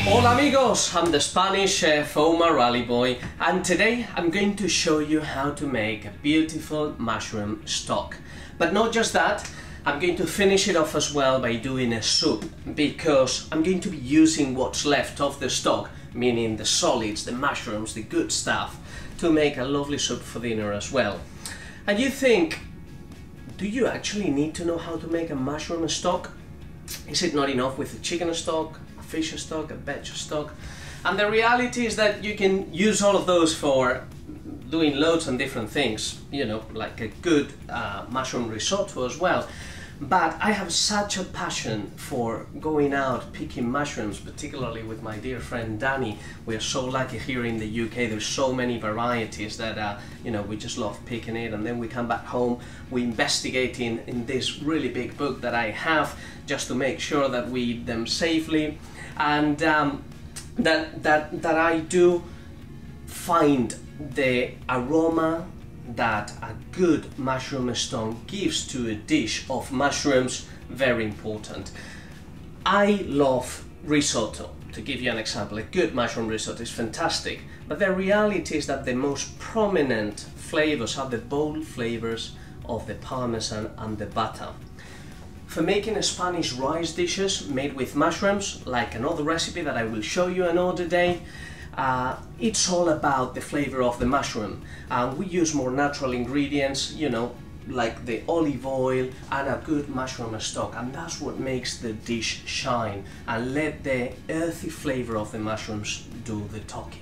Hola amigos, I'm the Spanish chef Omar Allibhoy, and today I'm going to show you how to make a beautiful mushroom stock. But not just that, I'm going to finish it off as well by doing a soup, because I'm going to be using what's left of the stock, meaning the solids, the mushrooms, the good stuff, to make a lovely soup for dinner as well. And you think, do you actually need to know how to make a mushroom stock? Is it not enough with a chicken stock, a fish stock, a veg stock? And the reality is that you can use all of those for doing loads and different things, you know, like a good mushroom risotto as well. But I have such a passion for going out picking mushrooms, particularly with my dear friend Danny. We are so lucky here in the UK. There's so many varieties that you know, we just love picking it, and then we come back home, we investigate in this really big book that I have, just to make sure that we eat them safely, and that I do find the aroma that a good mushroom stock gives to a dish of mushrooms very important. I love risotto. To give you an example, a good mushroom risotto is fantastic, but the reality is that the most prominent flavors are the bold flavors of the Parmesan and the butter. For making Spanish rice dishes made with mushrooms, like another recipe that I will show you another day, it's all about the flavor of the mushroom. We use more natural ingredients, you know, like the olive oil and a good mushroom stock, and that's what makes the dish shine, and let the earthy flavor of the mushrooms do the talking.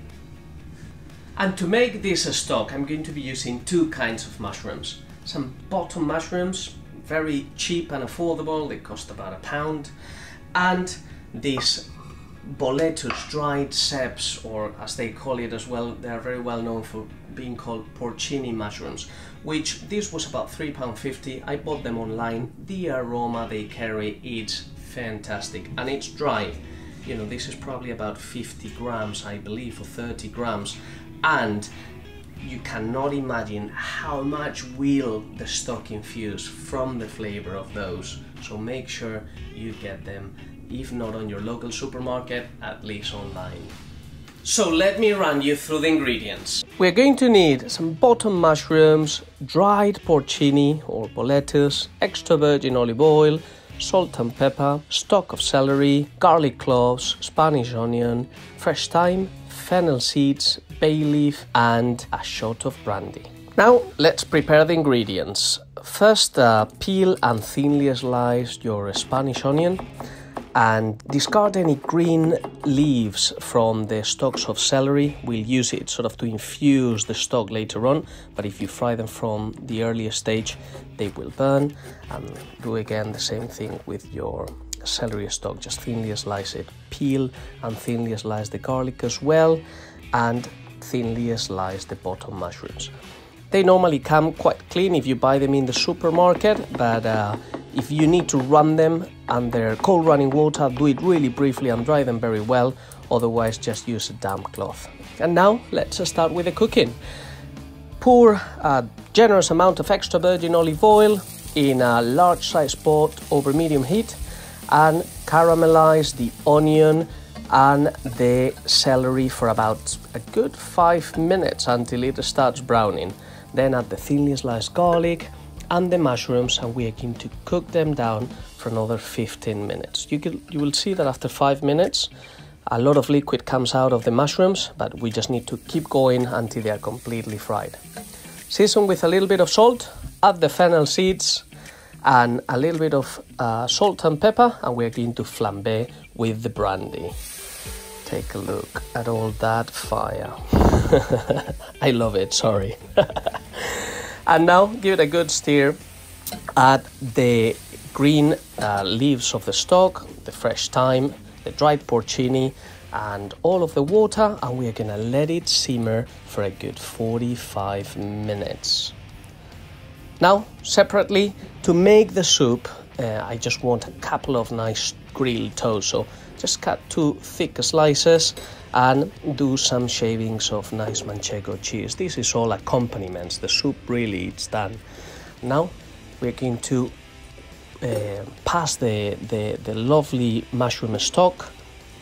And to make this stock, I'm going to be using two kinds of mushrooms. Some bottom mushrooms, very cheap and affordable, they cost about £1, and these boletus, dried ceps, or as they call it as well, they are very well known for being called porcini mushrooms, which this was about £3.50. I bought them online. The aroma they carry is fantastic, and it's dry. You know, this is probably about 50 grams, I believe, or 30 grams, and you cannot imagine how much will the stock infuse from the flavor of those. So make sure you get them, if not on your local supermarket, at least online. So let me run you through the ingredients. We're going to need some bottom mushrooms, dried porcini or boletus, extra virgin olive oil, salt and pepper, stalk of celery, garlic cloves, Spanish onion, fresh thyme, fennel seeds, bay leaf, and a shot of brandy. Now let's prepare the ingredients. First, peel and thinly slice your Spanish onion, and discard any green leaves from the stalks of celery. We'll use it sort of to infuse the stock later on, but if you fry them from the earlier stage, they will burn. And do again the same thing with your celery stock, just thinly slice it. Peel and thinly slice the garlic as well, and thinly slice the bottom mushrooms. They normally come quite clean if you buy them in the supermarket, but if you need to run them under cold running water, do it really briefly and dry them very well. Otherwise, just use a damp cloth. And now let's start with the cooking. Pour a generous amount of extra virgin olive oil in a large size pot over medium heat, and caramelize the onion and the celery for about a good 5 minutes until it starts browning. Then add the thinly sliced garlic and the mushrooms, and we are going to cook them down for another 15 minutes. You will see that after 5 minutes a lot of liquid comes out of the mushrooms, but we just need to keep going until they are completely fried. Season with a little bit of salt, add the fennel seeds and a little bit of salt and pepper, and we're going to flambe with the brandy. Take a look at all that fire. I love it, sorry. And now give it a good stir. Add the green leaves of the stock, the fresh thyme, the dried porcini, and all of the water, and we're gonna let it simmer for a good 45 minutes. Now, separately, to make the soup, I just want a couple of nice grilled toast. So just cut 2 thick slices and do some shavings of nice manchego cheese. This is all accompaniments. The soup really is done. Now we're going to pass the lovely mushroom stock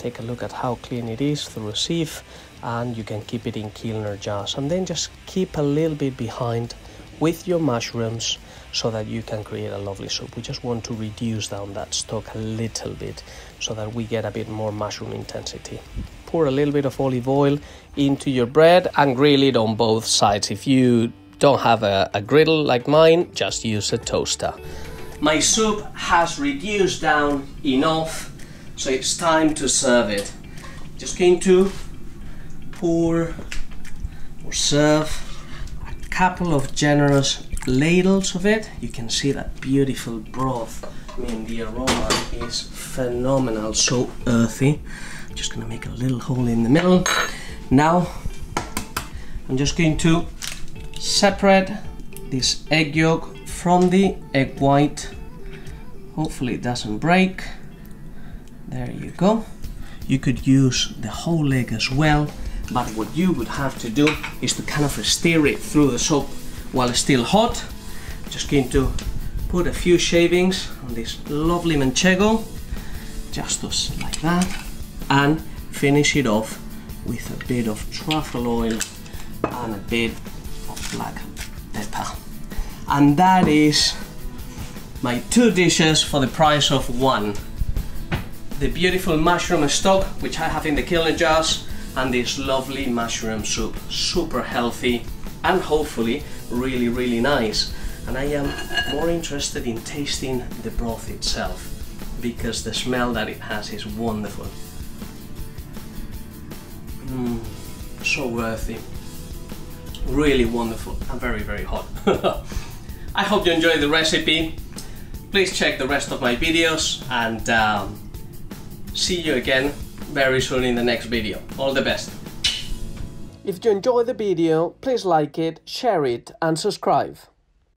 Take a look at how clean it is through a sieve, and you can keep it in Kilner jars, and then just keep a little bit behind with your mushrooms so that you can create a lovely soup. We just want to reduce down that stock a little bit so that we get a bit more mushroom intensity. Pour a little bit of olive oil into your bread and grill it on both sides. If you don't have a griddle like mine, just use a toaster. My soup has reduced down enough, so it's time to serve it. Just going to pour or serve a couple of generous ladles of it. You can see that beautiful broth. I mean, the aroma is phenomenal, so earthy. Just gonna make a little hole in the middle. Now I'm just going to separate this egg yolk from the egg white. Hopefully it doesn't break. There you go. You could use the whole egg as well, but what you would have to do is to kind of stir it through the soap while it's still hot. Just going to put a few shavings on this lovely manchego, just like that, and finish it off with a bit of truffle oil and a bit of black pepper. And that is my 2 dishes for the price of 1. The beautiful mushroom stock, which I have in the Kilner jars, and this lovely mushroom soup. Super healthy and hopefully really, really nice. And I am more interested in tasting the broth itself, because the smell that it has is wonderful. So earthy. Really wonderful and very, very hot. I hope you enjoyed the recipe. Please check the rest of my videos, and see you again very soon in the next video. All the best. If you enjoyed the video, please like it, share it and subscribe.